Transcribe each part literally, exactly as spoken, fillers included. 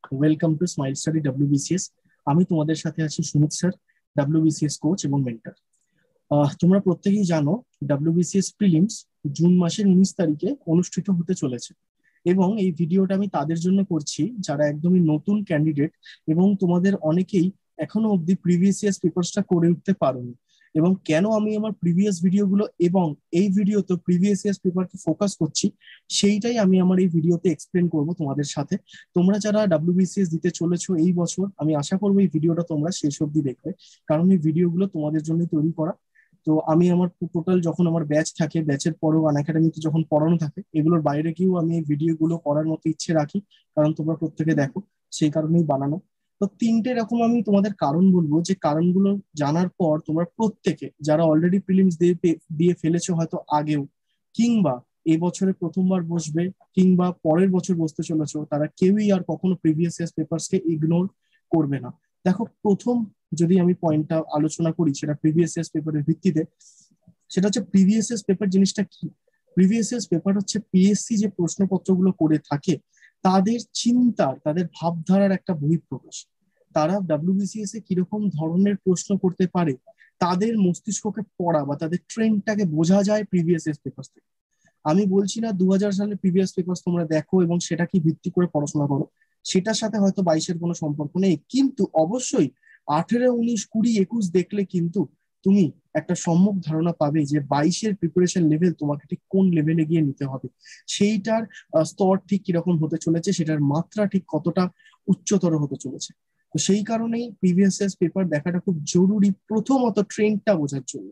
Welcome to Smile Study WBCS. আমি তোমাদের সাথে আছি সুমিত স্যার, ডাব্লিউবিসিএস কোচ এবং মেন্টর। তোমরা প্রত্যেকেই জানো ডাব্লিউবিসিএস প্রিলিমস জুন মাসের উনিশ তারিখে অনুষ্ঠিত হতে চলেছে এবং এই ভিডিওটা আমি তাদের জন্য করছি যারা একদমই নতুন ক্যান্ডিডেট এবং তোমাদের অনেকেই এখনো অব্দি প্রিভিয়াস ইয়ার্স পেপারসটা করে উঠতে পারোনি। এবং কেন আমি আমার প্রিভিয়াস ভিডিওগুলো এবং এই ভিডিওতে প্রিভিয়াস ইয়ার্স পেপারকে ফোকাস করছি সেইটাই আমি আমার এই ভিডিওতে এক্সপ্লেন করব তোমাদের সাথে। তোমরা যারা ডাব্লিউবিসিএস দিতে চলেছো এই বছর, আমি আশা করবো এই ভিডিওটা তোমরা শেষ অবধি দেখবে, কারণ এই ভিডিওগুলো তোমাদের জন্য তৈরি করা। তো আমি আমার টোটাল যখন আমার ব্যাচ থাকে, ব্যাচের পরেও আনএকাডেমিতে যখন পড়ানো থাকে, এগুলোর বাইরে গিয়েও আমি এই ভিডিওগুলো করার মতো ইচ্ছে রাখি, কারণ তোমরা প্রত্যেকে দেখো, সেই কারণেই বানানো। তো তিনটে এরকম আমি তোমাদের কারণ বলবো, যে কারণগুলো জানার পর তোমরা প্রত্যেকে যারা অলরেডি প্রিলিমস দিয়ে দিয়ে ফেলেছো হয়তো আগেও, কিংবা এই বছরে প্রথমবার বসবে কিংবা পরের বছর বসতে চলেছো, তারা কেউই আর কখনো প্রিভিয়াস ইয়ার্স পেপারসকে ইগনোর করবে না। দেখো, প্রথম যদি আমি পয়েন্টটা আলোচনা করি সেটা প্রিভিয়াস ইয়ার্স পেপারের ভিত্তিতে, সেটা হচ্ছে প্রিভিয়াস ইয়ার্স পেপার জিনিসটা কি। প্রিভিয়াস ইয়ার্স পেপার হচ্ছে পিএসসি যে প্রশ্নপত্রগুলো করে থাকে তাদের চিন্তার, তাদের ভাবধারার একটা বহিঃপ্রকাশ। তারা ডাব্লিউবিসিএস এ কিরকম ধরনের প্রশ্ন করতে পারে তাদের মস্তিষ্ককে পড়া বা তাদের ট্রেন্ডটাকে বোঝা যায় প্রিভিয়াস ইয়ার্স পেপার থেকে। আমি বলছি না দু হাজার সালের প্রিভিয়াস পেপার তোমরা দেখো এবং সেটা কি ভিত্তি করে পড়াশোনা করো, সেটার সাথে হয়তো বাইশের কোনো সম্পর্ক নেই, কিন্তু অবশ্যই আঠেরো উনিশ কুড়ি একুশ দেখলে কিন্তু তুমি একটা সম্যক ধারণা পাবে যে বাইশের প্রিপারেশন লেভেল তোমাকে ঠিক কোন লেভেলে গিয়ে নিতে হবে, সেইটার স্তর ঠিক কিরকম হতে চলেছে, সেটার মাত্রা ঠিক কতটা উচ্চতর হতে চলেছে। তো সেই কারণেই প্রিভিয়াস ইয়ার্স পেপার দেখাটা খুব জরুরি, প্রথমত ট্রেন্ডটা বোঝার জন্য।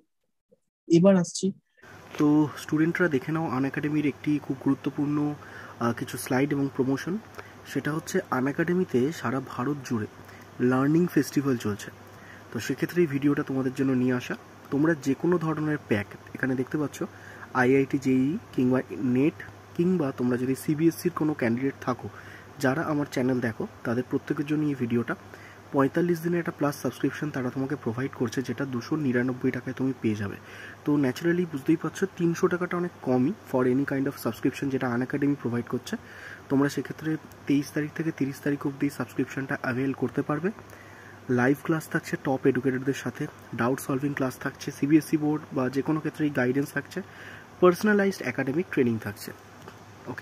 এবার আসছি, তো স্টুডেন্টরা দেখে নাও আনএকাডেমির একটি খুব গুরুত্বপূর্ণ কিছু স্লাইড এবং প্রমোশন। সেটা হচ্ছে আনএকাডেমিতে সারা ভারত জুড়ে লার্নিং ফেস্টিভ্যাল চলছে। তো সেক্ষেত্রে এই ভিডিওটা তোমাদের জন্য নিয়ে আসা। তোমরা যে কোনো ধরনের প্যাক এখানে দেখতে পাচ্ছ, আইআইটি জেইই কিংবা নেট, কিংবা তোমরা যদি সিবিএসসির কোনো ক্যান্ডিডেট থাকো, যারা আমার চ্যানেল দেখো তাদের প্রত্যেকের জন্য এই ভিডিওটা। পঁয়তাল্লিশ দিনের একটা প্লাস সাবস্ক্রিপশন তারা তোমাকে প্রোভাইড করছে, যেটা দুশো নিরানব্বই টাকায় তুমি পেয়ে যাবে। তো ন্যাচারালি বুঝতেই পারছো তিনশো টাকাটা অনেক কমই for any kind of subscription যেটা আনএকাডেমি প্রোভাইড করছে। তোমরা সেক্ষেত্রে তেইশ তারিখ থেকে তিরিশ তারিখ অবধি সাবস্ক্রিপশনটা অ্যাভেল করতে পারবে। লাইভ ক্লাস থাকছে টপ এডুকেটরদের সাথে, ডাউট সলভিং ক্লাস থাকছে, সিবিএসসি বোর্ড বা যে কোনো ক্ষেত্রেই গাইডেন্স থাকছে, পার্সোনালাইজড একাডেমিক ট্রেনিং থাকছে। ওকে,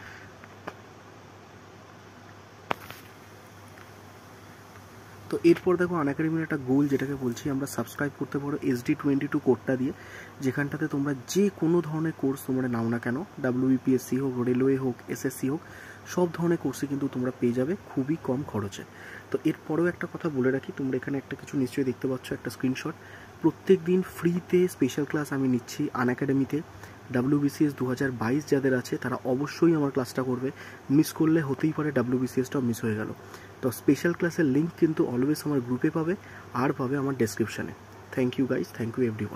তো এরপর দেখো আনএকাডেমির একটা গোল যেটাকে বলছি আমরা, সাবস্ক্রাইব করতে পারো এসডি টোয়েন্টি টু কোডটা দিয়ে, যেখানটাতে তোমরা যে কোনো ধরনের কোর্স তোমরা নাও না কেন, ডাব্লিউবিপিএসসি হোক, রেলওয়ে হোক, এসএসসি হোক, সব ধরনের কোর্সে কিন্তু তোমরা পেয়ে যাবে খুবই কম খরচে। তো এরপরেও একটা কথা বলে রাখি, তোমরা এখানে একটা কিছু নিশ্চয়ই দেখতে পাচ্ছ, একটা স্ক্রিনশট। প্রত্যেক দিন ফ্রিতে স্পেশাল ক্লাস আমি নিচ্ছি আনএকাডেমিতে। ডাব্লিউবিসিএস দু হাজার বাইশ যাদের আছে তারা অবশ্যই আমার ক্লাসটা করবে, মিস করলে হতেই পারে ডাব্লিউবিসিএসটাও মিস হয়ে গেল। তো স্পেশাল ক্লাসের লিঙ্ক কিন্তু অলওয়েজ আমার গ্রুপে পাবে আর পাবে আমার ডেসক্রিপশনে। Thank you guys, thank you everyone.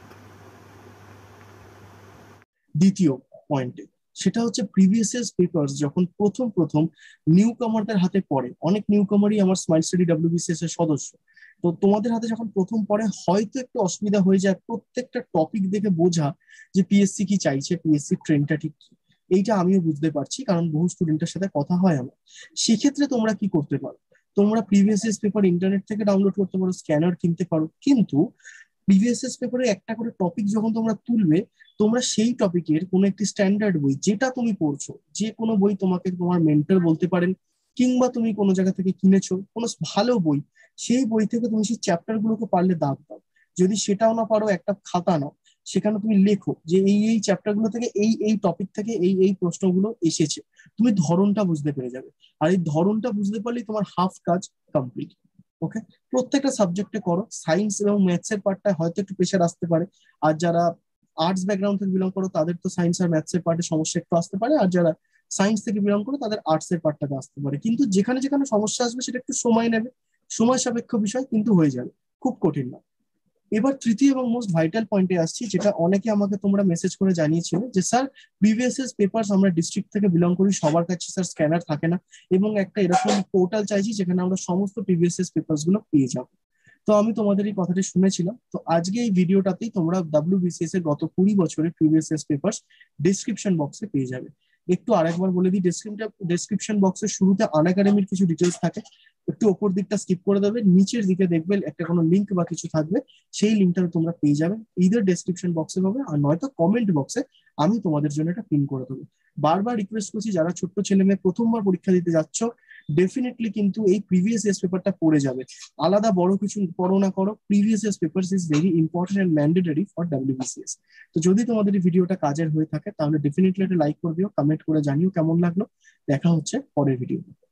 দ্বিতীয় পয়েন্টে, সেটা হচ্ছে প্রিভিয়াস ইয়ার্স পেপারস যখন প্রথম প্রথম নিউ কামারদের হাতে পড়ে, অনেক নিউ কামারই আমার স্মাইল স্টাডি ডাব্লিউবিসিএস এর সদস্য, তো তোমাদের হাতে যখন প্রথম পড়ে হয়তো একটু অসুবিধা হয়ে যায় প্রত্যেকটা টপিক দেখে বোঝা যে পিএসসি কি চাইছে, পিএসসি ট্রেন্ডটা ঠিক কি। এইটা আমিও বুঝতে পারছি, কারণ বহু স্টুডেন্টের সাথে কথা হয় আমার। সেক্ষেত্রে তোমরা কি করতে পারো, তোমরা প্রিভিয়াস ইয়ার্স পেপার ইন্টারনেট থেকে ডাউনলোড করতে পারো, স্ক্যানার কিনতে পারো, কিন্তু প্রিভিয়াস ইয়ার্স পেপারে একটা করে টপিক যখন তোমরা তুলবে, তোমরা সেই টপিকের কোনো একটি স্ট্যান্ডার্ড বই যেটা তুমি পড়ছো, যে কোনো বই তোমাকে তোমার মেন্টর বলতে পারেন, কিংবা তুমি কোনো জায়গা থেকে কিনেছো কোনো ভালো বই, সেই বই থেকে তুমি সেই চ্যাপ্টার গুলোকে পারলে দাগ দাও। যদি সেটাও না পারো, একটা খাতা নাও, সেখানে তুমি লেখো যে এই এই চ্যাপ্টার গুলো থেকে এই এই টপিক থেকে এই এই প্রশ্নগুলো এসেছে। তুমি ধরনটা বুঝতে পেরে যাবে, আর এই ধরনটা বুঝতে পারলেই তোমার হাফ কাজ কমপ্লিট। ওকে, প্রত্যেকটা সাবজেক্টে করো। সায়েন্স এবং ম্যাথস এর পার্টটা হয়তো একটু প্রেশার আসতে পারে, আর যারা আর্টস ব্যাকগ্রাউন্ড থেকে বিলং করো তাদের তো সায়েন্স আর ম্যাথস এর পার্টে সমস্যা একটু আসতে পারে, আর যারা সায়েন্স থেকে বিলং করো তাদের আর্টস এর পার্টটাতে আসতে পারে। কিন্তু যেখানে যেখানে সমস্যা আসবে সেটা একটু সময় নেবে, সময় সাপেক্ষ বিষয়, কিন্তু হয়ে যাবে, খুব কঠিন না। এবার তৃতীয় এবং মোস্ট ভাইটাল পয়েন্টে আসছি, যেটা অনেকে আমাকে তোমরা মেসেজ করে জানিয়েছিল যে স্যার প্রিভিয়াস ইয়ার্স পেপারস আমরা ডিস্ট্রিক্ট থেকে বিলং করি, সবার কাছে স্যার স্ক্যানার থাকে না, এবং একটা এরকম পোর্টাল চাইছি যেখানে আমরা সমস্ত প্রিভিয়াস ইয়ার্স পেপারস গুলো পেয়ে যাবো। তো আমি তোমাদের এই কথাটি শুনেছিলাম, তো আজকে এই ভিডিওটাতেই তোমরা ডাব্লিউবিসিএস এর গত কুড়ি বছরের প্রিভিয়াস ইয়ার্স পেপারস ডিসক্রিপশন বক্সে পেয়ে যাবে। একটু আরেকবার বলে দিই, ডেসক্রিপশন বক্সের শুরুতে আনএকাডেমির কিছু ডিটেলস থাকে, একটু ওপর দিকটা স্কিপ করে দেবে, নিচের দিকে দেখবে একটা কোনো লিঙ্ক বা কিছু থাকবে, সেই লিঙ্কটা তোমরা পেয়ে যাবে, ইদার ডেসক্রিপশন বক্সে পাবে আর নয়তো কমেন্ট বক্সে আমি তোমাদের জন্য এটা পিন করে দেবো। বারবার রিকোয়েস্ট করছি, যারা ছোট্ট ছেলে মেয়ে প্রথমবার পরীক্ষা দিতে যাচ্ছ, ডেফিনেটলি কিন্তু এই প্রিভিয়াস ইয়ার্স পেপারটা পড়ে যাবে। আলাদা বড় কিছু পড়ো না করো, previous years paper is very important and mandatory for WBCS. তো যদি তোমাদের এই ভিডিওটা কাজের হয়ে থাকে তাহলে ডেফিনেটলি একটা লাইক করে দিও, কমেন্ট করে জানিও কেমন লাগলো। দেখা হচ্ছে পরের ভিডিও।